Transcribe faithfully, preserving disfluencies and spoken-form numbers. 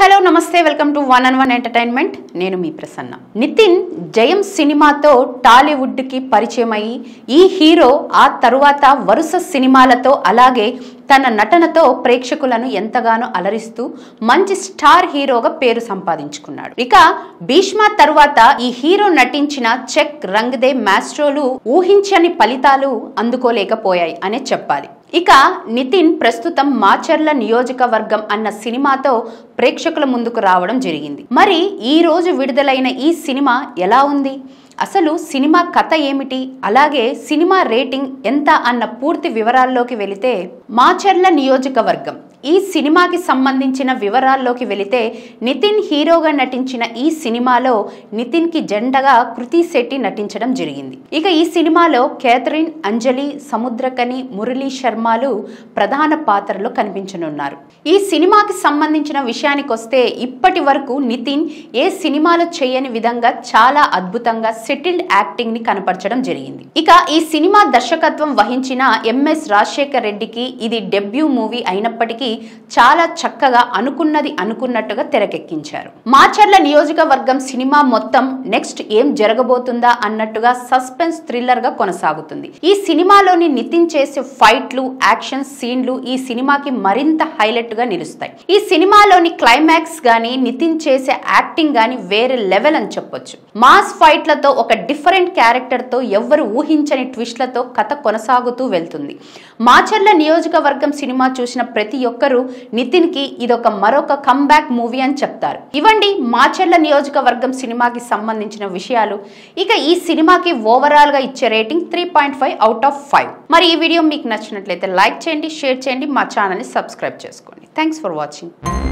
Hello namaste welcome to one and one entertainment. నేను మీ ప్రసన్న. నితిన్ జయం సినిమాతో టాలీవుడ్ కి పరిచయం అయ్యి ఈ హీరో ఆ తరువాత వరుస సినిమాలతో అలాగే తన నటనతో ప్రేక్షకులను ఎంతగానో అలరిస్తూ మంచి స్టార్ హీరోగా పేరు సంపాదించుకున్నాడు. ఇక భీష్మ తరువాత ఈ హీరో నటించిన చెక్ రంగ్ దే మాస్ట్రోలు ఊహించని ఫలితాలు అందుకోలేకపోయాయి అనే చెప్పాలి. ఇక నితిన్ ప్రస్తుతం మాచర్ల నియోజకవర్గం అన్న సినిమాతో ప్రేక్షకుల ముందుకు రావడం జరిగింది. మరి ఈ రోజు విడుదలైన ఈ సినిమా ఎలా ఉంది, అసలు సినిమా కథ ఏమిటి, అలాగే సినిమా రేటింగ్ ఎంత అన్న పూర్తి వివరాల్లోకి వెళితే, మాచర్ల నియోజకవర్గం ఈ సినిమాకి సంబంధించిన వివరాల్లోకి వెళితే, నితిన్ హీరోగా నటించిన ఈ సినిమాలో నితిన్ కి జెండగా కృతి శెట్టి నటించడం జరిగింది. ఇక ఈ సినిమాలో కేథరిన్, అంజలి, సముద్రకని, మురళీ శర్మలు ప్రధాన పాత్రలో కనిపించనున్నారు. ఈ సినిమాకి సంబంధించిన విషయానికి వస్తే, ఇప్పటి వరకు నితిన్ ఏ సినిమాలో చేయని విధంగా చాలా అద్భుతంగా సెటిల్డ్ యాక్టింగ్ ని కనపరచడం జరిగింది. ఇక ఈ సినిమా దర్శకత్వం వహించిన ఎంఎస్ రాజశేఖర్ రెడ్డికి ఇది డెబ్యూ మూవీ అయినప్పటికీ చాలా చక్కగా అనుకున్నది అనుకున్నట్టుగా తెరకెక్కించారు. మాచర్ల నియోజకవర్గం సినిమా మొత్తం నెక్స్ట్ ఏం జరగబోతుందా అన్నట్టుగా సస్పెన్స్ థ్రిల్లర్ గా కొనసాగుతుంది. ఈ సినిమాలోని నితిన్ చేసే ఫైట్లు, యాక్షన్ సీన్లు ఈ సినిమాకి మరింత హైలైట్ గా నిలుస్తాయి. ఈ సినిమాలోని క్లైమాక్స్ గానీ, నితిన్ చేసే యాక్టింగ్ గానీ వేరే లెవెల్ అని చెప్పొచ్చు. మాస్ ఫైట్లతో ఒక డిఫరెంట్ క్యారెక్టర్ తో ఎవ్వరు ఊహించని ట్విస్ట్లతో కథ కొనసాగుతూ వెళ్తుంది. మాచర్ల నియోజకవర్గం సినిమా చూసిన ప్రతి ఒక్కరు నితిన్ కి ఇదొక మరొక కంబ్యాక్ మూవీ అని చెప్తారు. ఇవండి మాచర్ల నియోజకవర్గం సినిమాకి సంబంధించిన విషయాలు. ఇక ఈ సినిమాకి ఓవరాల్ గా ఇచ్చే rating three point five out of five. మరి ఈ వీడియో మీకు నచ్చినట్లయితే లైక్ చేయండి, షేర్ చేయండి, మా ఛానల్ ని సబ్స్క్రైబ్ చేసుకోండి. Thanks for watching.